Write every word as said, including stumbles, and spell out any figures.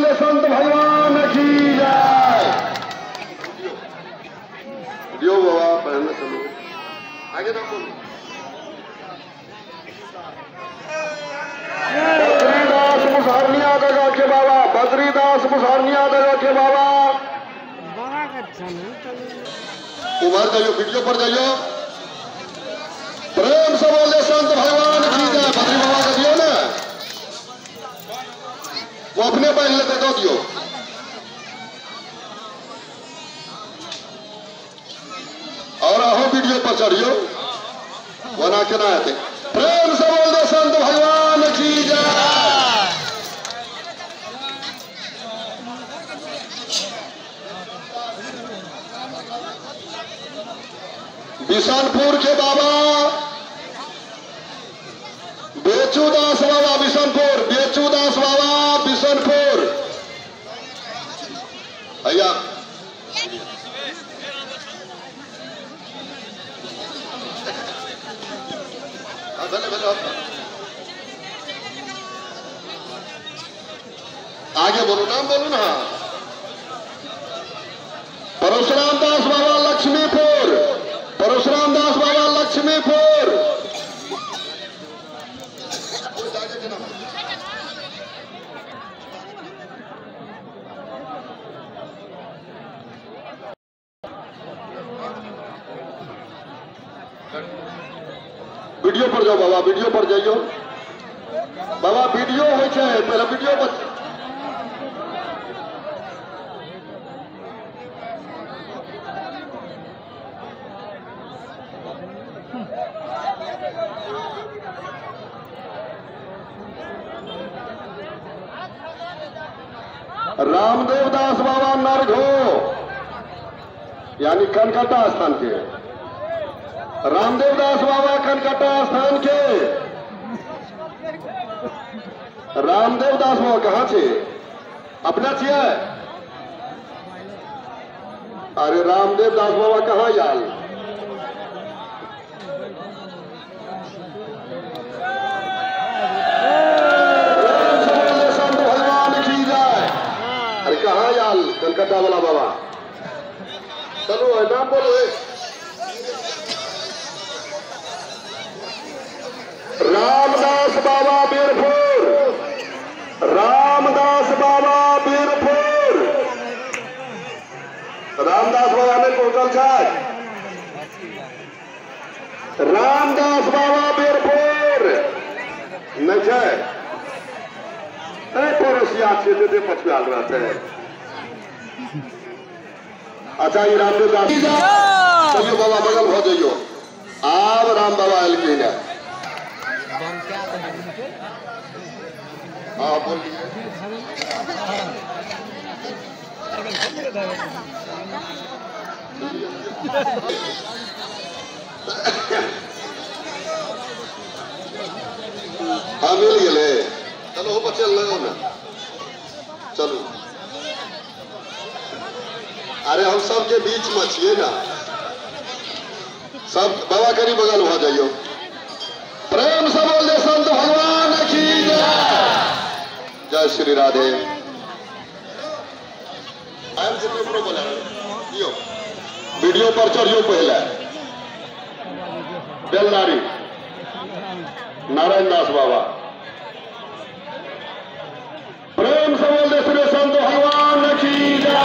बोले संत भगवान की जय। दियो बाबा पहले चलो आगे ना बोलो। बद्रीदास मुसारनिया दगा के बाबा, बद्रीदास मुसारनिया दगा के बाबा। उधर जाइयो, वीडियो पर जाइयो। प्रेम से बोले संत भगवान की जय। बद्री बाबा का दियो ना, वो अपने पहन लेते तो दियो। और आहो वीडियो पर चढ़ियो, वना के ना आते। प्रेम से बोल दो संत भगवान की जय। बिशनपुर के बाबा बेचूदास बाबा, बिशनपुर बेचूदास बाबा बिशनपुर भैया। आगे बोलो, नाम बोलो ना। परशुराम दास बाबा लक्ष्मीपुर, परशुराम दास बाबा लक्ष्मीपुर। वीडियो पर जाओ बाबा, वीडियो पर जाइयो बाबा। वीडियो हो पहले वीडियो पर। रामदेव दास बाबा नरघो यानी कनकटा स्थान के। रामदेव दास बाबा कनकटा स्थान के। रामदेव दास बाबा कहाँ छे? अपना छिए? अरे रामदेव दास बाबा कहाँ याल? संत भगवान की जय। अरे कहाँ याल कलकत्ता वाला बाबा? चलो नाम बोलो। रामदास बाबा बीरपुर, रामदास बाबा बीरपुर। रामदास बाबा ने पहुंचल छे। रामदास बाबा बीरपुर नहीं छे। पड़ोसिया छे दे पछुआल रहते। अच्छा ये रामदेव दास चलियो बाबा बगल हो जाइयो। आब राम बाबा एलखिन है। हाँ बोलिए। हाँ मिल गए। चलो हो चल रहे ना, चलो। अरे हम सबके बीच में छिए ना, सब बाबा करी बगल हो जाइयो। प्रेम से बोल दे संत भगवान की जय। जय श्री राधे। बोला दियो वीडियो पर चढ़ियो। पहले बेलनारी नारायण दास बाबा। प्रेम से बोल दे श्री संत भगवान की जय।